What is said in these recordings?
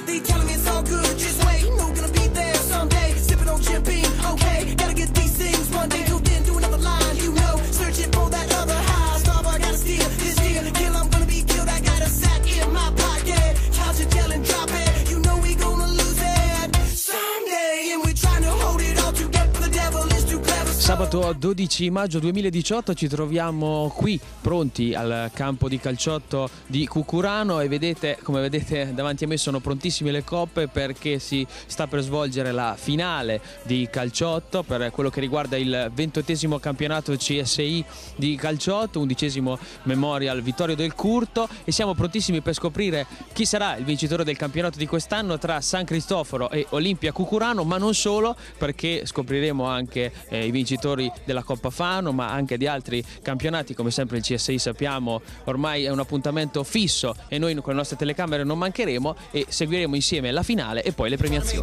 They telling me it's all good, just wait. No gonna be there someday. Sipping on Jim Beam, okay. Gotta get these things one day. Till then, do another line, you know. Searching for that other high. Starboy gotta steal this deal. Kill, I'm gonna be killed. I got a sack in my pocket. Couch it, tell and drop it. You know we gonna lose it someday. And we're trying to hold it all together. The devil is too clever. Sabato 12 maggio 2018 ci troviamo qui pronti al campo di calciotto di Cucurano e vedete, come vedete davanti a me sono prontissime le coppe perché si sta per svolgere la finale di calciotto per quello che riguarda il 28esimo campionato CSI di calciotto, 11esimo Memorial Vittorio del Curto, e siamo prontissimi per scoprire chi sarà il vincitore del campionato di quest'anno tra San Cristoforo e Olimpia Cucurano, ma non solo, perché scopriremo anche i vincitori della Coppa Fano, ma anche di altri campionati. Come sempre il CSI, sappiamo, ormai è un appuntamento fisso e noi con le nostre telecamere non mancheremo e seguiremo insieme la finale e poi le premiazioni.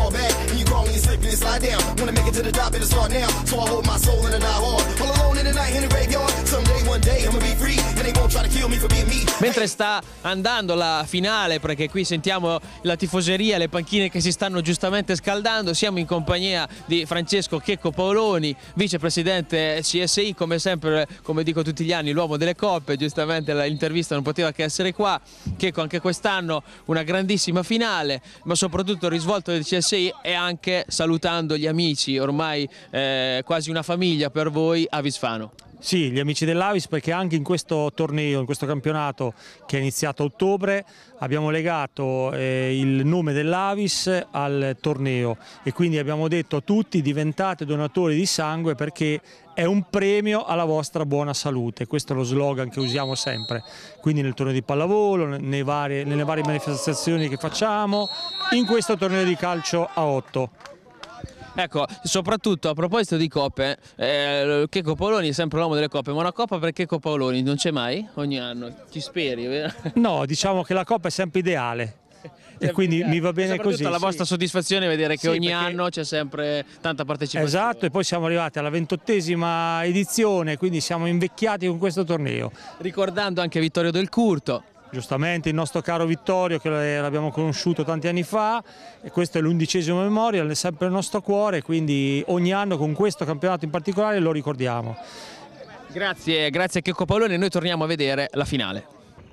Mentre sta andando la finale, perché qui sentiamo la tifoseria, le panchine che si stanno giustamente scaldando, siamo in compagnia di Francesco Checco Paoloni, vicepresidente CSI, come sempre, come dico tutti gli anni, l'uomo delle coppe. Giustamente l'intervista non poteva che essere qua. Checco, anche quest'anno una grandissima finale, ma soprattutto il risvolto del CSI e anche salutando gli amici, ormai quasi una famiglia per voi, Avis Fano. Sì, gli amici dell'Avis, perché anche in questo torneo, in questo campionato che è iniziato a ottobre, abbiamo legato il nome dell'Avis al torneo e quindi abbiamo detto a tutti: diventate donatori di sangue perché è un premio alla vostra buona salute. Questo è lo slogan che usiamo sempre, quindi nel torneo di pallavolo, nelle varie manifestazioni che facciamo, in questo torneo di calcio a 8. Ecco, soprattutto a proposito di coppe, Checco Paoloni è sempre l'uomo delle coppe, ma una coppa per Checco Paoloni non c'è mai? Ogni anno? Ci speri, vero? No, diciamo che la coppa è sempre ideale. E quindi mi va bene così. La vostra soddisfazione è vedere che sì, ogni anno c'è sempre tanta partecipazione. Esatto, e poi siamo arrivati alla 28esima edizione, quindi siamo invecchiati con questo torneo. Ricordando anche Vittorio del Curto. Giustamente il nostro caro Vittorio, che l'abbiamo conosciuto tanti anni fa, e questo è l'11esimo Memorial, è sempre il nostro cuore, quindi ogni anno con questo campionato in particolare lo ricordiamo. Grazie a Checco Paoloni, noi torniamo a vedere la finale.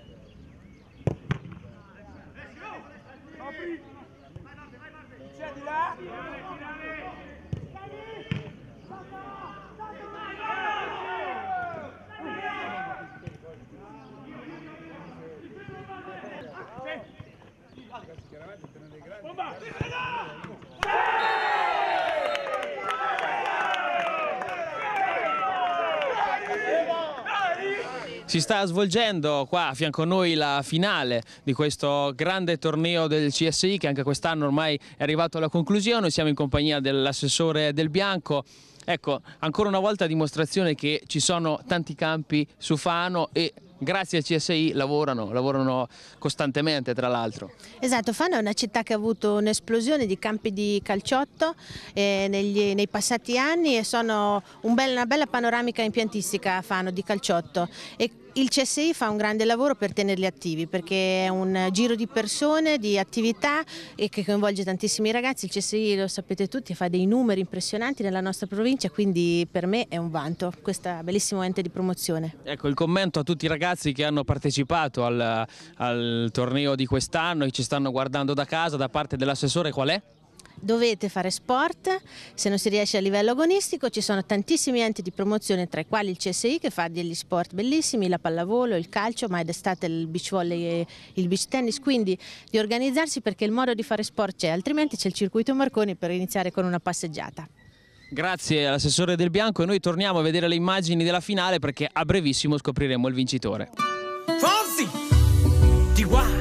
Si sta svolgendo qua a fianco a noi la finale di questo grande torneo del CSI, che anche quest'anno ormai è arrivato alla conclusione. Siamo in compagnia dell'assessore Del Bianco. Ecco, ancora una volta dimostrazione che ci sono tanti campi su Fano e grazie al CSI lavorano costantemente, tra l'altro. Esatto, Fano è una città che ha avuto un'esplosione di campi di calciotto nei passati anni e sono una bella panoramica impiantistica a Fano di calciotto. E il CSI fa un grande lavoro per tenerli attivi, perché è un giro di persone, di attività e che coinvolge tantissimi ragazzi. Il CSI, lo sapete tutti, fa dei numeri impressionanti nella nostra provincia, quindi per me è un vanto questo bellissimo ente di promozione. Ecco, il commento a tutti i ragazzi che hanno partecipato al torneo di quest'anno e ci stanno guardando da casa, da parte dell'assessore, qual è? Dovete fare sport, se non si riesce a livello agonistico ci sono tantissimi enti di promozione, tra i quali il CSI, che fa degli sport bellissimi, la pallavolo, il calcio, ma è d'estate il beach volley e il beach tennis, quindi di organizzarsi perché il modo di fare sport c'è, altrimenti c'è il circuito Marconi per iniziare con una passeggiata. Grazie all'assessore Del Bianco e noi torniamo a vedere le immagini della finale perché a brevissimo scopriremo il vincitore. Fonzie, DY.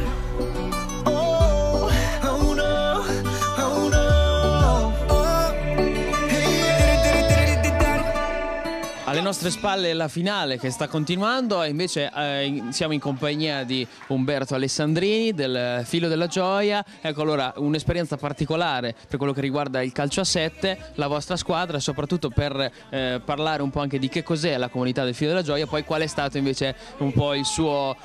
Alle nostre spalle la finale che sta continuando e invece siamo in compagnia di Umberto Alessandrini del Filo della Gioia. Ecco, allora un'esperienza particolare per quello che riguarda il calcio a 7, la vostra squadra, soprattutto per parlare un po' anche di che cos'è la comunità del Filo della Gioia, poi qual è stato invece un po' il suo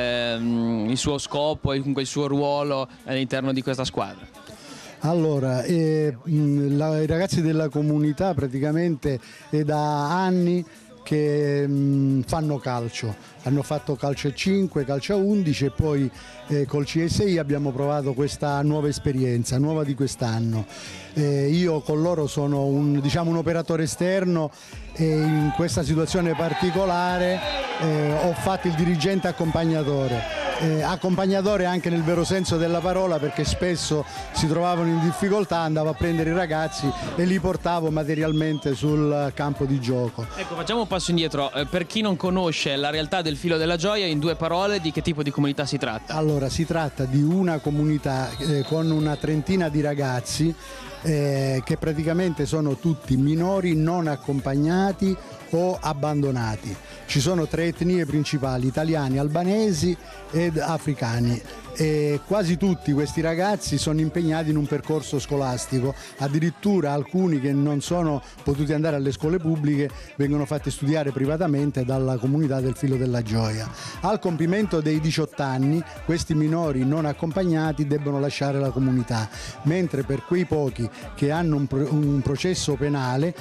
scopo e comunque il suo ruolo all'interno di questa squadra. Allora, i ragazzi della comunità praticamente è da anni che fanno calcio, hanno fatto calcio a 5, calcio a 11 e poi col CSI abbiamo provato questa nuova esperienza, nuova di quest'anno. Io con loro sono un operatore esterno e in questa situazione particolare ho fatto il dirigente accompagnatore. Accompagnatore anche nel vero senso della parola, perché spesso si trovavano in difficoltà, andavo a prendere i ragazzi e li portavo materialmente sul campo di gioco. Ecco, facciamo un passo indietro, per chi non conosce la realtà del Filo della Gioia, in 2 parole di che tipo di comunità si tratta? Allora, si tratta di una comunità con una trentina di ragazzi che praticamente sono tutti minori non accompagnati o abbandonati. Ci sono 3 etnie principali: italiani, albanesi ed africani, e quasi tutti questi ragazzi sono impegnati in un percorso scolastico, addirittura alcuni che non sono potuti andare alle scuole pubbliche vengono fatti studiare privatamente dalla comunità del Filo della Gioia. Al compimento dei 18 anni questi minori non accompagnati debbono lasciare la comunità, mentre per quei pochi che hanno un processo penale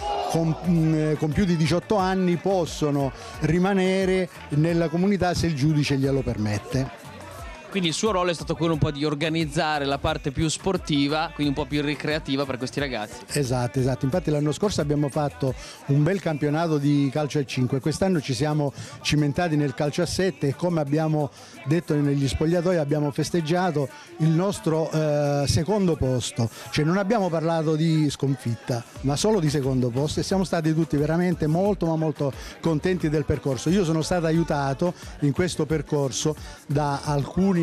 con più di 18 anni possono rimanere nella comunità se il giudice glielo permette. Quindi il suo ruolo è stato quello un po' di organizzare la parte più sportiva, quindi un po' più ricreativa per questi ragazzi. Esatto. Infatti l'anno scorso abbiamo fatto un bel campionato di calcio a 5, quest'anno ci siamo cimentati nel calcio a 7 e, come abbiamo detto negli spogliatoi, abbiamo festeggiato il nostro secondo posto. Cioè non abbiamo parlato di sconfitta, ma solo di secondo posto, e siamo stati tutti veramente molto molto contenti del percorso. Io sono stato aiutato in questo percorso da alcune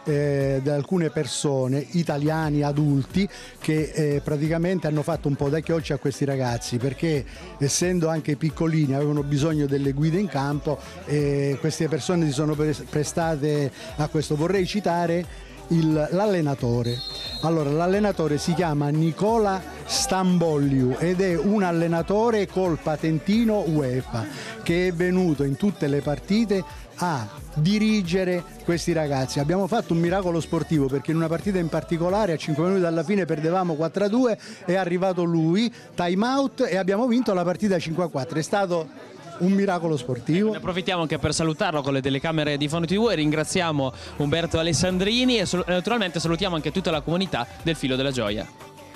persone, italiani adulti, che praticamente hanno fatto un po' da chioccia a questi ragazzi, perché essendo anche piccolini avevano bisogno delle guide in campo e queste persone si sono prestate a questo. Vorrei citare l'allenatore. Allora, l'allenatore si chiama Nicola Stambogliu ed è un allenatore col patentino UEFA che è venuto in tutte le partite a dirigere questi ragazzi. Abbiamo fatto un miracolo sportivo, perché in una partita in particolare a 5 minuti dalla fine perdevamo 4-2, è arrivato lui, time out, e abbiamo vinto la partita 5-4. È stato un miracolo sportivo. Ne approfittiamo anche per salutarlo con le telecamere di Fono TV e ringraziamo Umberto Alessandrini e naturalmente salutiamo anche tutta la comunità del Filo della Gioia.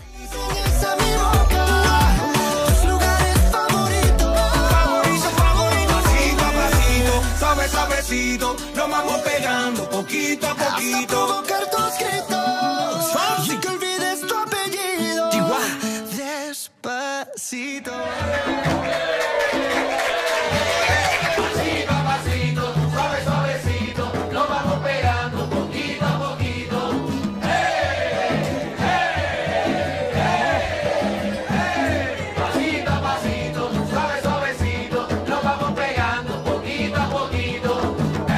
Suavecito, nos vamos pegando poquito a poquito. Hasta provocar tu escrito, sin que olvides tu apellido. Despacito. Pasito a pasito, suave suavecito, nos vamos pegando poquito a poquito. Hey, hey, hey, hey. Pasito a pasito, suave suavecito, nos vamos pegando poquito a poquito.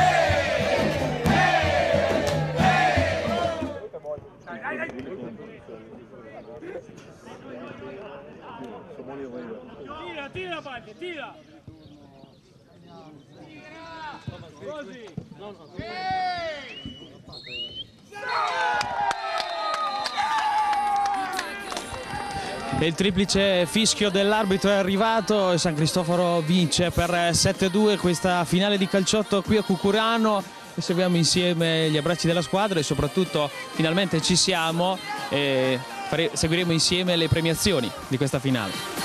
Tira, parte, tira! Così! E il triplice fischio dell'arbitro è arrivato e San Cristoforo vince per 7-2 questa finale di calciotto qui a Cucurano. E seguiamo insieme gli abbracci della squadra e soprattutto finalmente ci siamo e seguiremo insieme le premiazioni di questa finale.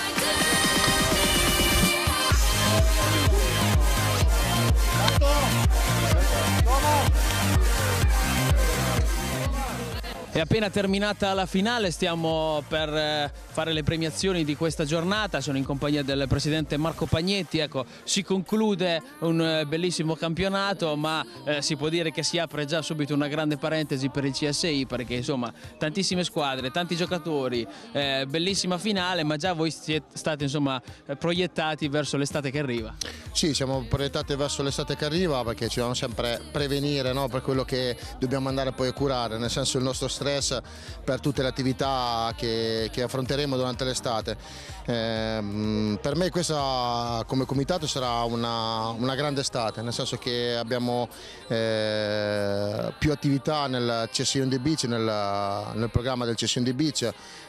È appena terminata la finale, stiamo per fare le premiazioni di questa giornata, sono in compagnia del presidente Marco Pagnetti. Ecco, si conclude un bellissimo campionato, ma si può dire che si apre già subito una grande parentesi per il CSI, perché insomma tantissime squadre, tanti giocatori, bellissima finale, ma già voi siete stati insomma proiettati verso l'estate che arriva. Sì, siamo proiettati verso l'estate che arriva, perché ci dobbiamo sempre prevenire, no, per quello che dobbiamo andare poi a curare, nel senso il nostro stress per tutte le attività che affronteremo durante l'estate. Per me questa come comitato sarà una grande estate, nel senso che abbiamo più attività nel CSI on the Beach, nel programma del CSI on the Beach.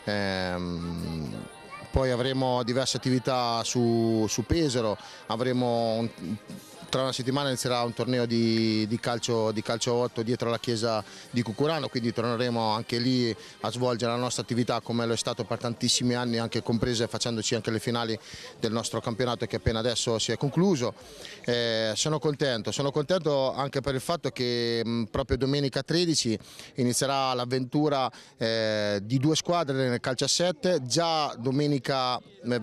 Poi avremo diverse attività su Pesaro, tra una settimana inizierà un torneo di calcio 8 dietro la chiesa di Cucurano, quindi torneremo anche lì a svolgere la nostra attività come lo è stato per tantissimi anni, anche comprese facendoci anche le finali del nostro campionato che appena adesso si è concluso. Sono contento anche per il fatto che proprio domenica 13 inizierà l'avventura di 2 squadre nel calcio a 7, già domenica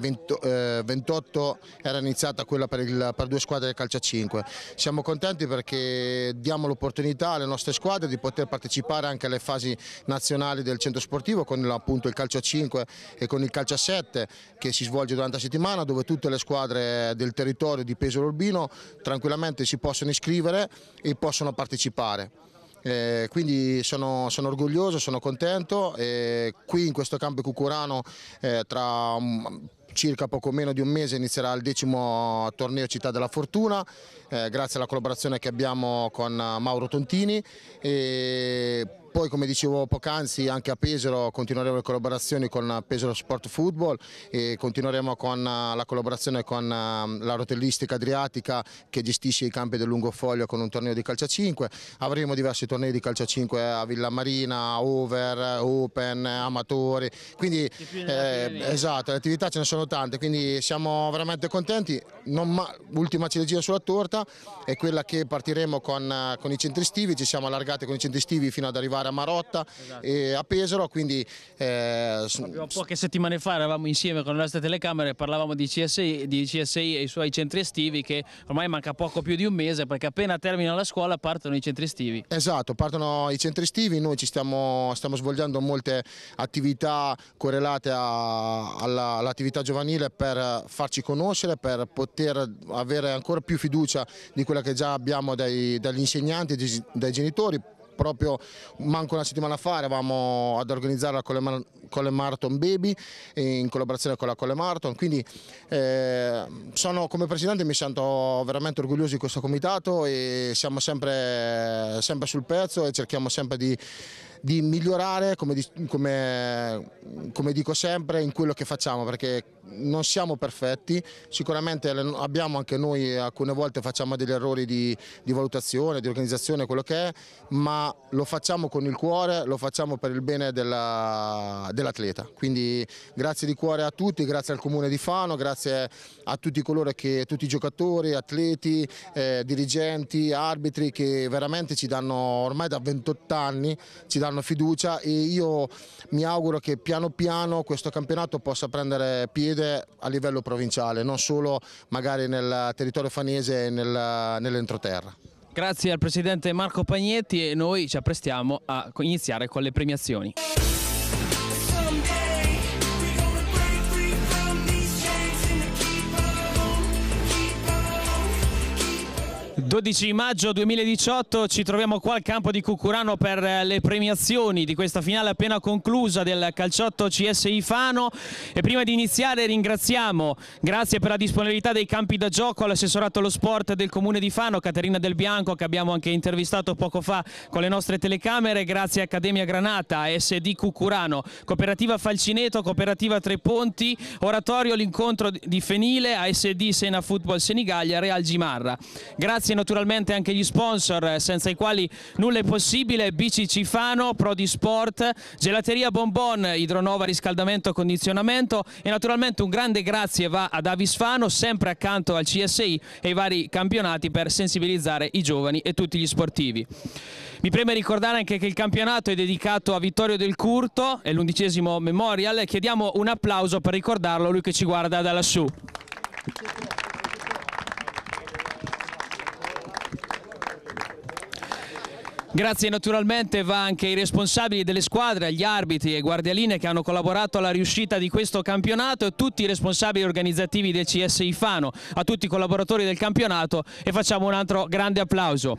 28 era iniziata quella per 2 squadre del calcio a 5. Siamo contenti perché diamo l'opportunità alle nostre squadre di poter partecipare anche alle fasi nazionali del centro sportivo con appunto il calcio a 5 e con il calcio a 7 che si svolge durante la settimana, dove tutte le squadre del territorio di Pesaro Urbino tranquillamente si possono iscrivere e possono partecipare. Quindi sono orgoglioso, sono contento. Qui in questo campo Cucurano tra circa poco meno di un mese inizierà il 10° torneo Città della Fortuna, grazie alla collaborazione che abbiamo con Mauro Tontini. Poi, come dicevo poc'anzi, anche a Pesaro continueremo le collaborazioni con Pesaro Sport Football e continueremo con la collaborazione con la rotellistica adriatica che gestisce i campi del Lungofoglio con un torneo di calcio a 5. Avremo diversi tornei di calcio a 5 a Villamarina, Over, Open, Amatori, quindi esatto, le attività ce ne sono tante, quindi siamo veramente contenti. L'ultima ciliegina sulla torta è quella che partiremo con i centri estivi, ci siamo allargati con i centri estivi fino ad arrivare a Marotta, esatto, e a Pesaro, quindi poche settimane fa eravamo insieme con le nostre telecamere, parlavamo di CSI e i suoi centri estivi, che ormai manca poco più di un mese, perché appena termina la scuola partono i centri estivi. Esatto, partono i centri estivi, noi stiamo svolgendo molte attività correlate all'attività giovanile per farci conoscere, per poter avere ancora più fiducia di quella che già abbiamo dagli insegnanti e dai genitori. Proprio manco una settimana fa eravamo ad organizzare la Colle Marathon Baby in collaborazione con la Colle Marathon, quindi come presidente mi sento veramente orgoglioso di questo comitato e siamo sempre sul pezzo e cerchiamo sempre di migliorare, come dico sempre, in quello che facciamo, perché non siamo perfetti, sicuramente abbiamo anche noi, alcune volte facciamo degli errori di valutazione, di organizzazione, quello che è, ma lo facciamo con il cuore, lo facciamo per il bene dell'atleta. Quindi grazie di cuore a tutti, grazie al Comune di Fano, grazie a tutti tutti i giocatori, atleti, dirigenti, arbitri che veramente ci danno ormai da 28 anni, ci danno fiducia, e io mi auguro che piano piano questo campionato possa prendere piede a livello provinciale, non solo magari nel territorio fanese e nell'entroterra. Grazie al presidente Marco Pagnetti e noi ci apprestiamo a iniziare con le premiazioni. 12 maggio 2018 ci troviamo qua al campo di Cucurano per le premiazioni di questa finale appena conclusa del calciotto CSI Fano, e prima di iniziare ringraziamo, grazie per la disponibilità dei campi da gioco, l'assessorato allo sport del Comune di Fano, Caterina Del Bianco, che abbiamo anche intervistato poco fa con le nostre telecamere, grazie a Accademia Granata, SD Cucurano, Cooperativa Falcineto, Cooperativa Tre Ponti, Oratorio L'Incontro di Fenile, ASD Sena Football Senigallia, Real Gimarra. Grazie naturalmente anche gli sponsor senza i quali nulla è possibile: BCC Fano, Prodi Sport, Gelateria Bonbon, Idronova Riscaldamento e Condizionamento, e naturalmente un grande grazie va ad Avis Fano, sempre accanto al CSI e ai vari campionati per sensibilizzare i giovani e tutti gli sportivi. Mi preme ricordare anche che il campionato è dedicato a Vittorio Del Curto, è l'11° Memorial. Chiediamo un applauso per ricordarlo, lui che ci guarda da lassù. Grazie naturalmente va anche ai responsabili delle squadre, agli arbitri e guardialine che hanno collaborato alla riuscita di questo campionato, e tutti i responsabili organizzativi del CSI Fano, a tutti i collaboratori del campionato, e facciamo un altro grande applauso.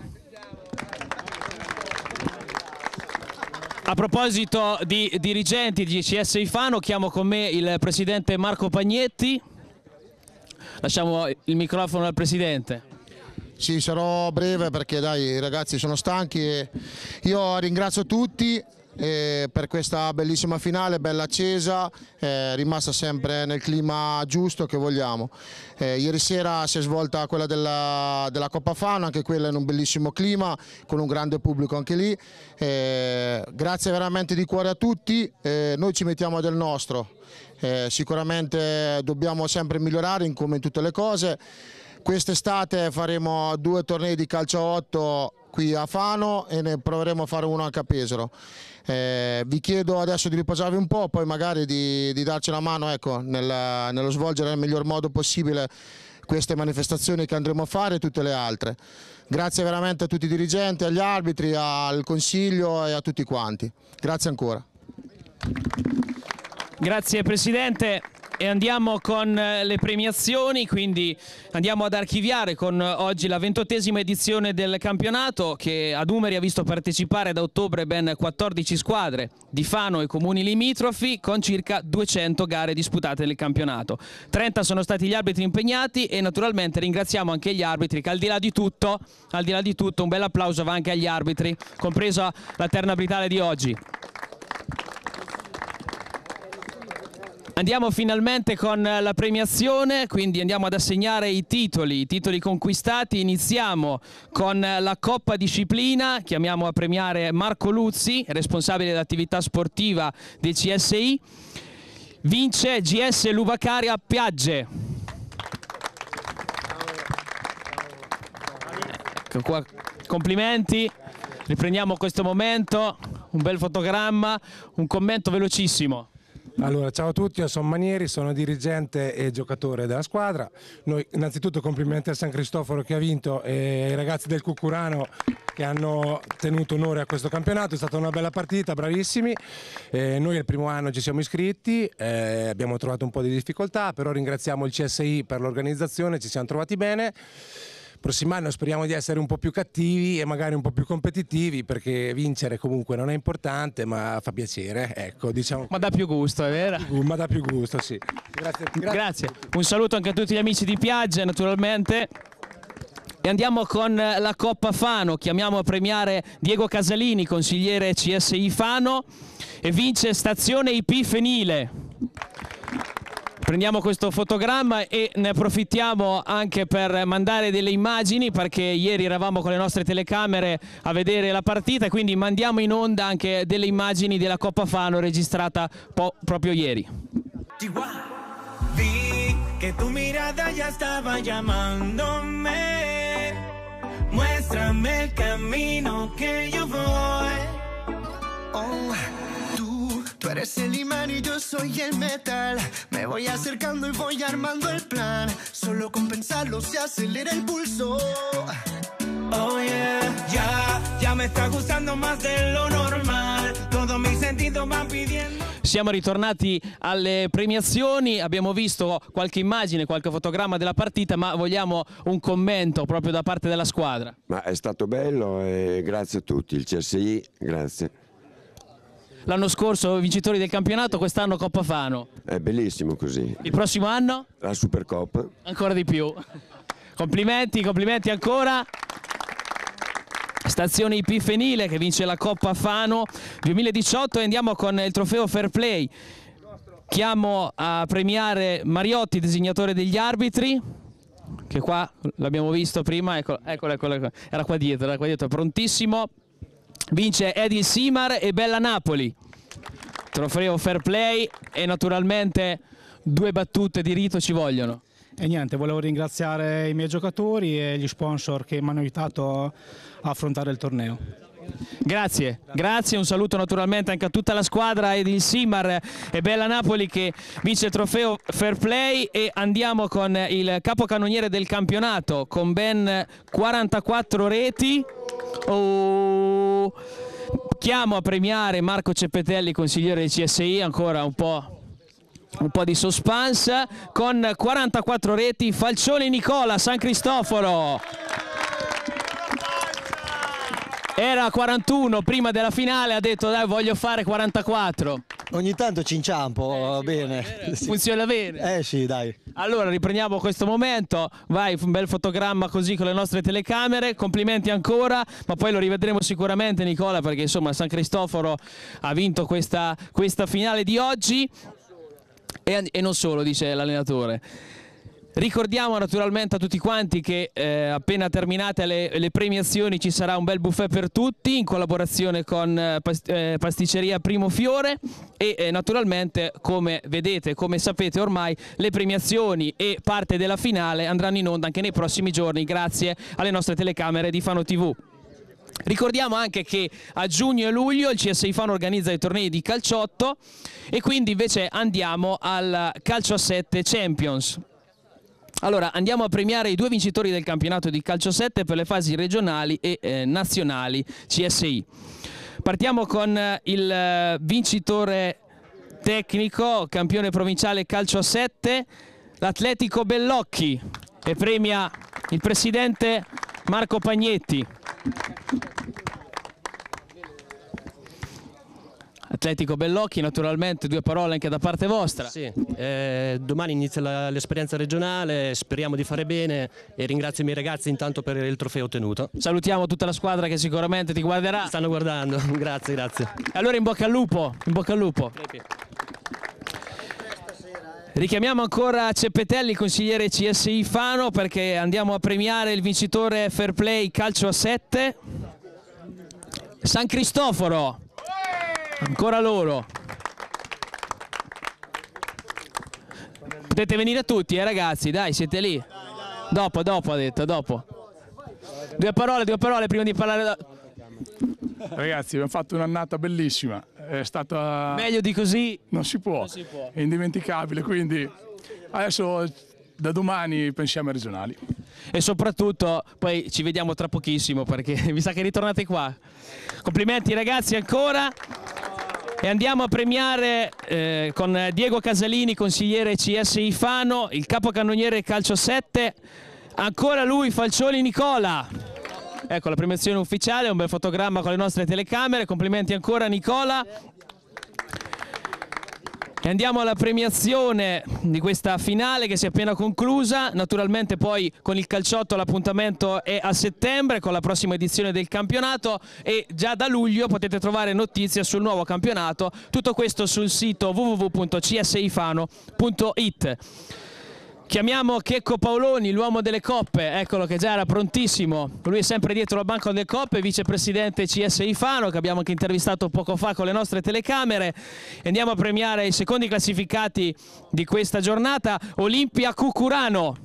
A proposito di dirigenti di CSI Fano, chiamo con me il presidente Marco Pagnetti. Lasciamo il microfono al presidente. Sì, sarò breve perché dai, i ragazzi sono stanchi e io ringrazio tutti per questa bellissima finale, bella accesa, rimasta sempre nel clima giusto che vogliamo. Ieri sera si è svolta quella della Coppa Fano, anche quella in un bellissimo clima, con un grande pubblico anche lì. Grazie veramente di cuore a tutti, noi ci mettiamo del nostro, sicuramente dobbiamo sempre migliorare come in tutte le cose. Quest'estate faremo 2 tornei di calcio a 8 qui a Fano e ne proveremo a fare uno anche a Pesaro. Vi chiedo adesso di riposarvi un po', poi magari di darci una mano, ecco, nello svolgere nel miglior modo possibile queste manifestazioni che andremo a fare e tutte le altre. Grazie veramente a tutti i dirigenti, agli arbitri, al consiglio e a tutti quanti. Grazie ancora. Grazie Presidente. E andiamo con le premiazioni, quindi andiamo ad archiviare con oggi la 28ª edizione del campionato, che a numeri ha visto partecipare da ottobre ben 14 squadre di Fano e comuni limitrofi, con circa 200 gare disputate nel campionato. 30 sono stati gli arbitri impegnati e naturalmente ringraziamo anche gli arbitri che al di là di tutto un bel applauso va anche agli arbitri, compresa la terna arbitrale di oggi. Andiamo finalmente con la premiazione, quindi andiamo ad assegnare i titoli conquistati. Iniziamo con la Coppa Disciplina, chiamiamo a premiare Marco Luzzi, responsabile dell'attività sportiva del CSI. Vince GS Luvacaria Piagge. Ecco qua, complimenti, riprendiamo questo momento, un bel fotogramma, un commento velocissimo. Allora, ciao a tutti, io sono Manieri, sono dirigente e giocatore della squadra. Noi innanzitutto complimenti a San Cristoforo che ha vinto e ai ragazzi del Cucurano che hanno tenuto onore a questo campionato. È stata una bella partita, bravissimi. Noi il primo anno ci siamo iscritti, abbiamo trovato un po' di difficoltà, però ringraziamo il CSI per l'organizzazione, ci siamo trovati bene. Prossimo anno speriamo di essere un po' più cattivi e magari un po' più competitivi, perché vincere comunque non è importante, ma fa piacere, ecco, diciamo. Ma dà più gusto, è vero? Ma dà più gusto, sì. Grazie. Un saluto anche a tutti gli amici di Piaggia, naturalmente. E andiamo con la Coppa Fano, chiamiamo a premiare Diego Casalini, consigliere CSI Fano, e vince Stazione IP Fenile. Prendiamo questo fotogramma e ne approfittiamo anche per mandare delle immagini, perché ieri eravamo con le nostre telecamere a vedere la partita, e quindi mandiamo in onda anche delle immagini della Coppa Fano registrata proprio ieri. Vi que tu mirada ya estaba llamándome, muéstrame el camino que yo voy. Oh, tú eres el imán y yo soy el metal. Me voy acercando y voy armando el plan. Solo con pensarlo se acelera el pulso. Oh yeah, ya me está gustando más de lo normal. Todos mis sentidos van pidiendo. Siamo ritornati alle premiazioni, abbiamo visto qualche immagine, qualche fotogramma della partita, ma vogliamo un commento proprio da parte della squadra. Ma è stato bello e grazie a tutti, il CSI, grazie. L'anno scorso vincitori del campionato, quest'anno Coppa Fano. È bellissimo così. Il prossimo anno? La Supercoppa. Ancora di più. Complimenti, complimenti ancora. Stazione IP Fenile che vince la Coppa Fano 2018, e andiamo con il trofeo Fair Play. Chiamo a premiare Mariotti, designatore degli arbitri, che qua l'abbiamo visto prima, eccolo, era qua dietro, prontissimo. Vince Edil Simar e Bella Napoli. Trofeo fair play e naturalmente 2 battute di rito ci vogliono. E niente, volevo ringraziare i miei giocatori e gli sponsor che mi hanno aiutato a affrontare il torneo. Grazie, un saluto naturalmente anche a tutta la squadra, Edil Simar e Bella Napoli che vince il trofeo fair play, e andiamo con il capocannoniere del campionato con ben 44 reti. Chiamo a premiare Marco Ceppetelli, consigliere del CSI, ancora un po' di suspense, con 44 reti. Falcioni Nicola, San Cristoforo. Era 41 prima della finale, ha detto dai, voglio fare 44. Ogni tanto ci inciampo, va bene. Funziona bene? Sì, dai. Allora riprendiamo questo momento, vai, un bel fotogramma così con le nostre telecamere, complimenti ancora, ma poi lo rivedremo sicuramente Nicola, perché insomma San Cristoforo ha vinto questa finale di oggi, e non solo, dice l'allenatore. Ricordiamo naturalmente a tutti quanti che appena terminate le premiazioni ci sarà un bel buffet per tutti in collaborazione con Pasticceria Primo Fiore, e naturalmente, come vedete, come sapete ormai, le premiazioni e parte della finale andranno in onda anche nei prossimi giorni grazie alle nostre telecamere di Fano TV. Ricordiamo anche che a giugno e luglio il CSI Fano organizza i tornei di calciotto, e quindi invece andiamo al calcio a 7 Champions. Allora andiamo a premiare i 2 vincitori del campionato di calcio 7 per le fasi regionali e nazionali CSI. Partiamo con il vincitore tecnico, campione provinciale calcio a 7, l'Atletico Bellocchi, e premia il presidente Marco Pagnetti. Atletico Bellocchi, naturalmente 2 parole anche da parte vostra. Sì, domani inizia l'esperienza regionale, speriamo di fare bene, e ringrazio i miei ragazzi intanto per il trofeo ottenuto. Salutiamo tutta la squadra che sicuramente ti guarderà. Stanno guardando, grazie. Allora in bocca al lupo, in bocca al lupo. Richiamiamo ancora Ceppetelli, consigliere CSI Fano, perché andiamo a premiare il vincitore fair play calcio a 7, San Cristoforo. Ancora loro. Potete venire tutti, ragazzi, dai, siete lì. Dopo ha detto, dopo. Due parole prima di parlare. Ragazzi, abbiamo fatto un'annata bellissima. È stata... Meglio di così? Non si può. È indimenticabile, quindi adesso da domani pensiamo ai regionali. E soprattutto poi ci vediamo tra pochissimo, perché mi sa che ritornate qua. Complimenti ragazzi ancora. E andiamo a premiare con Diego Casalini, consigliere CSI Fano, il capocannoniere calcio 7, ancora lui, Falcioni Nicola. Ecco la premiazione ufficiale, un bel fotogramma con le nostre telecamere, complimenti ancora Nicola. E andiamo alla premiazione di questa finale che si è appena conclusa. Naturalmente poi con il calciotto l'appuntamento è a settembre con la prossima edizione del campionato, e già da luglio potete trovare notizie sul nuovo campionato, tutto questo sul sito www.csifano.it. Chiamiamo Checco Paoloni, l'uomo delle coppe, eccolo che già era prontissimo, lui è sempre dietro la banca delle coppe, vicepresidente CSI Fano, che abbiamo anche intervistato poco fa con le nostre telecamere. Andiamo a premiare i secondi classificati di questa giornata, Olimpia Cucurano.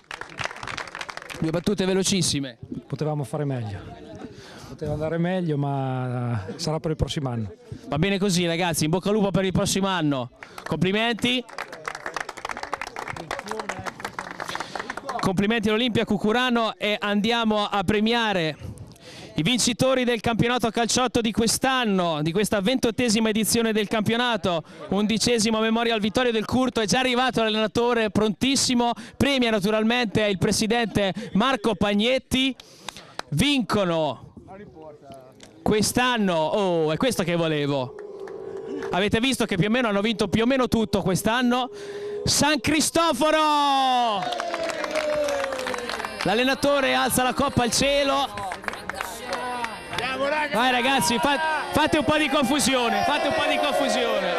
2 battute velocissime. Potevamo fare meglio, poteva andare meglio, ma sarà per il prossimo anno. Va bene così ragazzi, in bocca al lupo per il prossimo anno, complimenti. Complimenti all'Olimpia Cucurano, e andiamo a premiare i vincitori del campionato calciotto di quest'anno, di questa 28esima edizione del campionato, 11º Memorial Vittorio del Curto. È già arrivato l'allenatore prontissimo, premia naturalmente il presidente Marco Pagnetti. Vincono quest'anno, oh, è questo che volevo, avete visto che più o meno hanno vinto più o meno tutto quest'anno, San Cristoforo! L'allenatore alza la coppa al cielo. Vai ragazzi, fate un po' di confusione, fate un po' di confusione.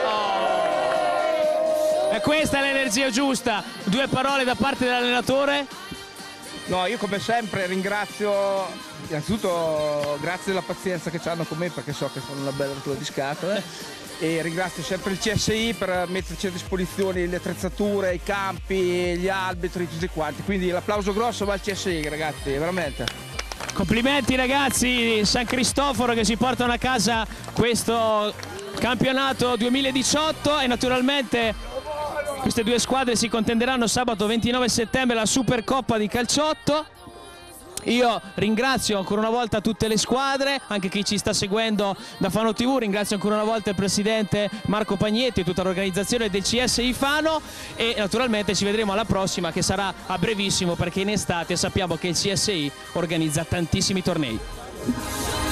Oh. E questa è l'energia giusta. 2 parole da parte dell'allenatore. No, io come sempre ringrazio, innanzitutto grazie della pazienza che hanno con me, perché so che sono una bella rottura di scatole, e ringrazio sempre il CSI per metterci a disposizione le attrezzature, i campi, gli arbitri, tutti quanti, quindi l'applauso grosso va al CSI, ragazzi, veramente. Complimenti ragazzi di San Cristoforo che si portano a casa questo campionato 2018 e naturalmente queste due squadre si contenderanno sabato 29 settembre la Supercoppa di calciotto. Io ringrazio ancora una volta tutte le squadre, anche chi ci sta seguendo da Fano TV, ringrazio ancora una volta il presidente Marco Pagnetti e tutta l'organizzazione del CSI Fano e naturalmente ci vedremo alla prossima che sarà a brevissimo perché in estate sappiamo che il CSI organizza tantissimi tornei.